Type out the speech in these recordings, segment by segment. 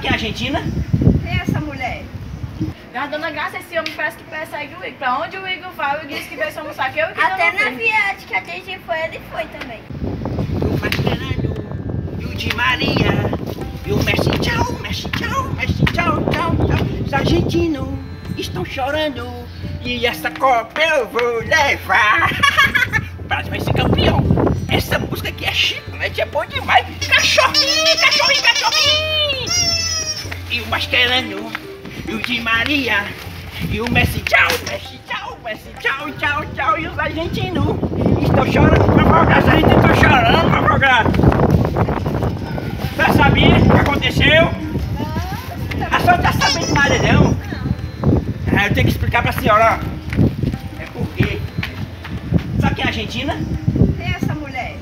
aqui em Argentina? Quem é essa mulher? A dona Graça, esse homem parece que persegue o Igor. Pra onde o Igor vai, o Igor disse que veio se almoçar aqui. Até na viagem que a gente foi, ele foi também. O Mascherano e o Di Maria. E o Messi, tchau, Messi, tchau, Messi, tchau, tchau, tchau. Os argentinos estão chorando e essa Copa eu vou levar. O Brasil vai ser campeão. Essa música aqui é chiclete, é bom demais. Cachorrinho, cachorrinho, cachorrinho. E o Mascherano e o Di Maria. E o Messi, tchau, Messi, tchau, Messi, tchau, tchau, tchau. E os argentinos estão chorando, vovó Graça, a gente está chorando, vovó Graça. Você sabia o que aconteceu? A senhora não tá sabendo de nada, não? Ah, eu tenho que explicar pra senhora, ó. É porque... Sabe quem é a Argentina? Quem é essa mulher?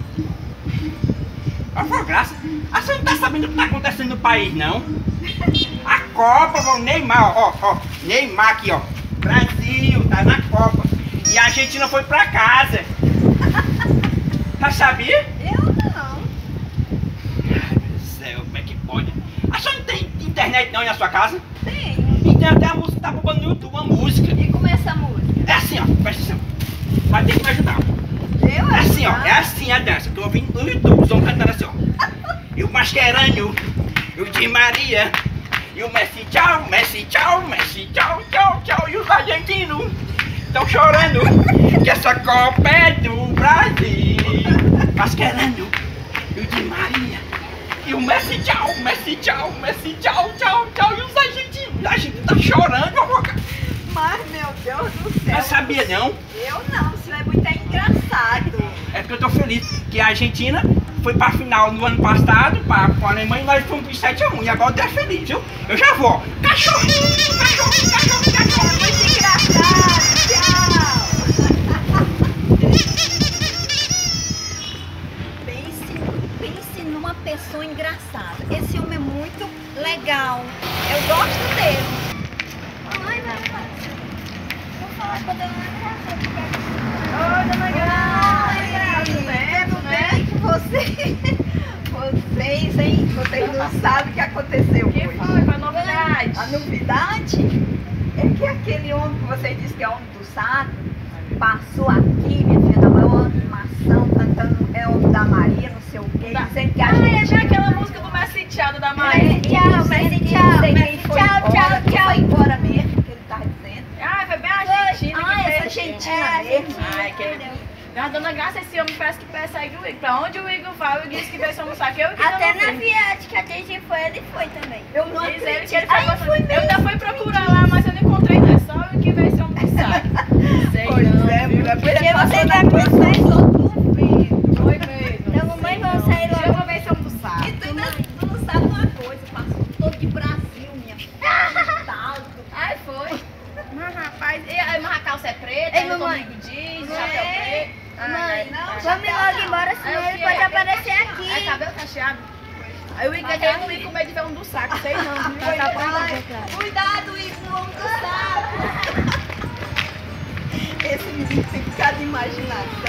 Vovó Graça, a senhora não tá sabendo o que tá acontecendo no país, não? A Copa, o Neymar, ó, Neymar aqui, ó. Brasil, tá na Copa. E a Argentina foi pra casa. Já sabia? Eu não. Como é que pode? A senhora não tem internet não aí na sua casa? Tenho. E tem até a música que tá bombando no YouTube, uma música. E como é essa música? É assim, ó, presta atenção. Vai ter que me ajudar. Eu É assim, ó, é assim a dança. Tô ouvindo no YouTube, os homens cantando assim, ó. E o Mascherano, e o Di Maria, e o Messi, tchau, Messi, tchau, Messi, tchau, tchau, tchau. E os argentinos estão chorando que essa Copa é do Brasil. Mascherano, e o Di Maria. E o Messi, tchau, Messi, tchau, Messi, tchau, tchau, tchau. E os argentinos, a gente tá chorando, vovó. Mas, meu Deus do céu. Não sabia, não? Eu não, isso é muito engraçado. É porque eu tô feliz que a Argentina foi pra final no ano passado, com a Alemanha, e nós fomos pro 7-1. E agora eu tô feliz, viu? Eu já vou. Cachorrinho, cachorrinho, cachorrinho, cachorrinho. Muito engraçado, tchau. Pense numa pessoa engraçada. Esse homem é muito legal. Eu gosto dele. Ai, vai. Vou falar com a dona Graça. Oi, dona Graça. Tudo bem? Vocês, hein? Vocês não sabem o que aconteceu O que hoje. foi? Qual a novidade? A novidade é que aquele homem que vocês dizem que é homem do saco passou aqui, minha filha, na maior animação, cantando é homem da Maria, não sei o quê, dizendo que a gente... é aquela música do Messi Tchau, da Maria. Messi, tchau, Messi, tchau, Messi, tchau, tchau, tchau. Foi embora mesmo, que ele tava dizendo. Ah, foi bem a Argentina que Essa fez. Argentina mesmo. Ai, que... A dona Graça, esse homem parece que persegue o Igor. Pra onde o Igor vai, o Igor disse que veio se almoçar aqui. Até na viagem que a gente foi, ele foi também. Eu não Diz ele acredito. que ele Aí foi fui eu mesmo. ainda fui procurar lá, mas eu não encontrei, não. É só o que veio se almoçar. Sei Pois não, é, viu? mulher, Porque você passou vai na pensar coisa, em só duvido. Foi mesmo. Então, mamãe, vamos sair Eu logo. vou ver se eu almoçar. E tu não sabe uma coisa, passou todo de Brasil, minha filha. Tá alto. Ai, foi. Mas rapaz, mas a calça é preta, Ei, aí o mamãe. comigo diz, Mãe. chapéu preto. Mãe, não, vamos chapéu logo não. embora, senão ele pode aparecer Aí aqui. cabelo cacheado. Aí o Igor não ir com medo de ver um do saco, sei não, viu? Ai, cuidado, Igor, no homem do saco. Esse menino tem que ficar de imaginação.